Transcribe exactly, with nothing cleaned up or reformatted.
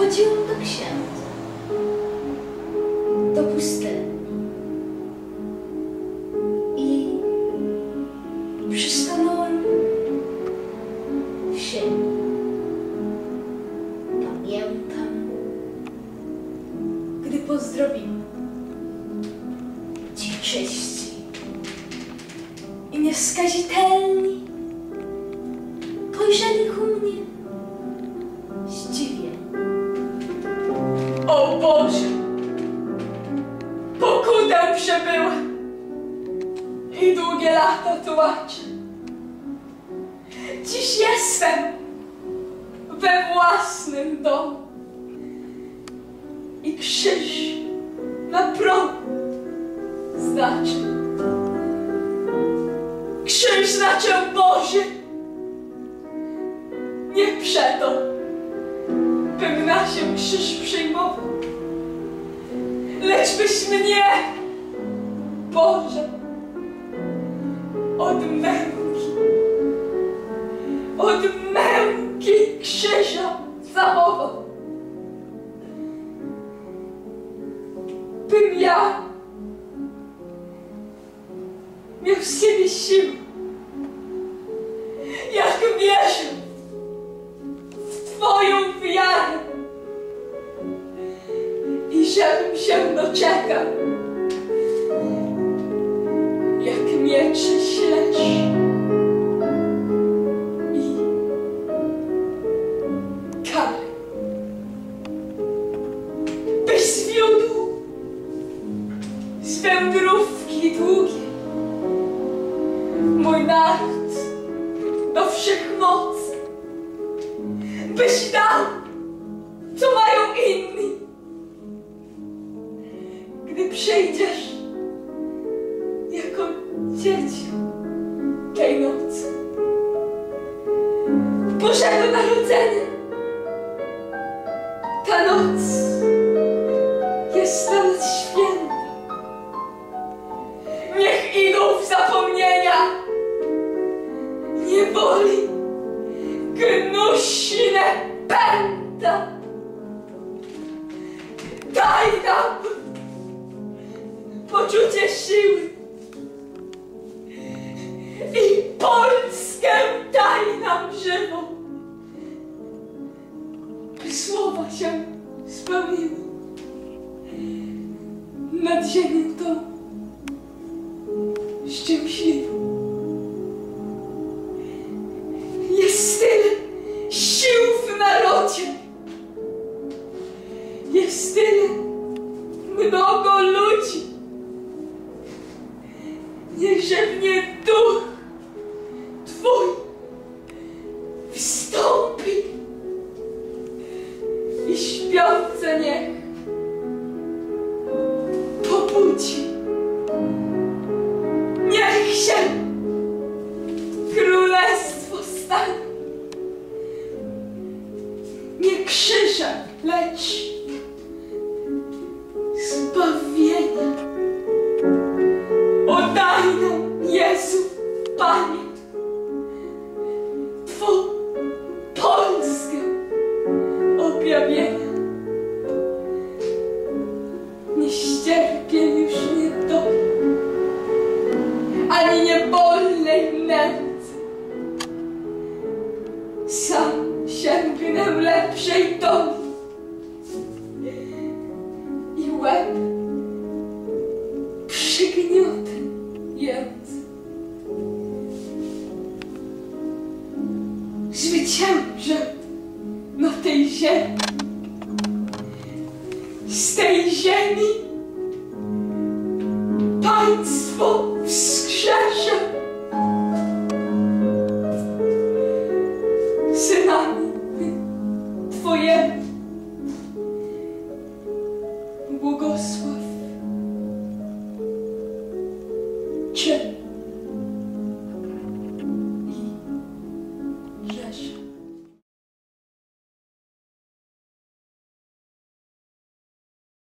Chodziłam do księdza, do pustelni i przystanąłem w sieni. Pamiętam, gdy pozdrowiłem ci czyści i nieskazitelni spojrzeli ku mnie zdziwieni. O Boże, pokutę przebyłem i długie lata tułaczę. Dziś jestem we własnym domu i krzyż na progu znaczy. Krzyż znaczy, Boże, nie przeto, bym na się krzyż przyjmował, lecz byś mnie, Boże, od męki, od męki krzyża zachował. Bym ja miał z siebie siłę, jak wierzył w Twoją wiarę i żebym się doczekał, jak miecze śledź i kary. Byś zwiódł z wędrówki długiej mój naród do wszechmocy, byś dał, co mają inni, gdy przyjdziesz jako dziecię tej nocy Bożego Narodzenia. Ta noc jest dla nas święta. Niech idą w zapomnienia niewoli gnuśne pęta. Daj nam poczucie siły i Polskę daj nam żywą, by słowa się spełniły nad ziemią tą szczęśliwą. Jest tyle sił w narodzie, jest tyle mnogo ludzi. Niechże mnie duch Twój wstąpi i śpiące niech pobudzi. Niech się królestwo stanie nie krzyżem, lecz zbawieniem. Oddaj nam, Jezu, Panie, Twą Polskę objawienia. Nie ścierpię już niedoby, ani niebolnej nędzy. Sam sięgnę lepszej domu i łeb przygniotę jędzy. Zwyciężę na tej ziemi, z tej ziemi państwo wskrzeszę. Synami Twojemi